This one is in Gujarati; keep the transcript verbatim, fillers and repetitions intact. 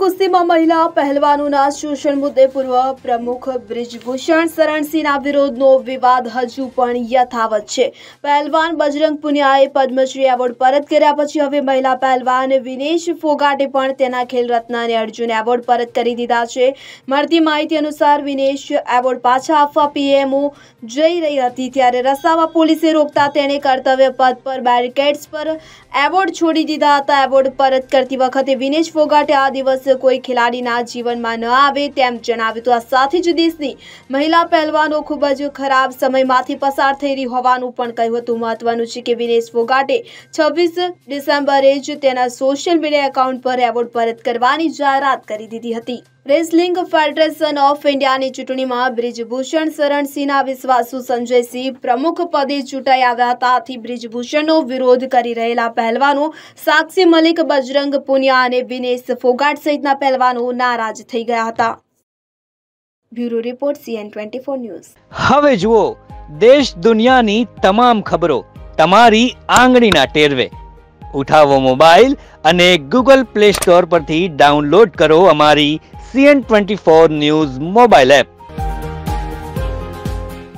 કુસ્તીમાં મહિલા પહેલવાનોના શોષણ મુદ્દે પૂર્વ પ્રમુખ બ્રિજભૂષણ શરણસિંહના વિરોધનો વિવાદ હજુ પણ યથાવત છે। પહેલવાન બજરંગ પુનિયાએ પદ્મશ્રી એવોર્ડ પરત કર્યા પછી હવે મહિલા પહેલવાન વિનેશ ફોગાટે પણ તેના ખેલ રત્ન અને અર્જુન એવોર્ડ પરત કરી દીધા છે। મળતી માહિતી અનુસાર વિનેશ એવોર્ડ પાછા આપવા પીએમઓ જઈ રહી હતી ત્યારે રસ્તામાં પોલીસે રોકતા તેણે કર્તવ્ય પથ પર બેરિકેડ્સ પર એવોર્ડ છોડી દીધા હતા। એવોર્ડ પરત કરતી વખતે વિનેશ ફોગાટે આ દિવસ કોઈ ખેલાડીના જીવનમાં ન આવે તેમ જણાવ્યું હતું। આ સાથે જ દેશની મહિલા પહેલવાનો ખૂબ જ ખરાબ સમયમાંથી પસાર થઈ રહી હોવાનું પણ કહ્યું હતું। મહત્વનું છે કે વિનેશ ફોગાટે છવ્વીસ ડિસેમ્બરે જ તેના સોશિયલ મીડિયા એકાઉન્ટ પર એવોર્ડ પરત કરવાની જાહેરાત કરી દીધી હતી। રેસલિંગ ફેડરેશન ઓફ ઇન્ડિયાની ચૂંટણીમાં બ્રિજભૂષણ શરણસિંહના વિશ્વાસુ સંજયસિંહ પ્રમુખ પદે ચૂંટાઈ આવ્યા હતા। આથી બ્રિજભૂષણનો વિરોધ કરી રહેલા પહેલવાનો સાક્ષી મલિક, બજરંગ પુનિયા અને વિનેશ ફોગાટ સહિતના પહેલવાનો નારાજ થઈ ગયા હતા। Bureau report CN twenty four news. હવે જુઓ દેશ દુનિયાની તમામ ખબરો તમારી આંગળીના ટેરવે। ઉઠાવો મોબાઈલ અને ગૂગલ પ્લે સ્ટોર પરથી ડાઉનલોડ કરો અમારી CN twenty four news mobile app.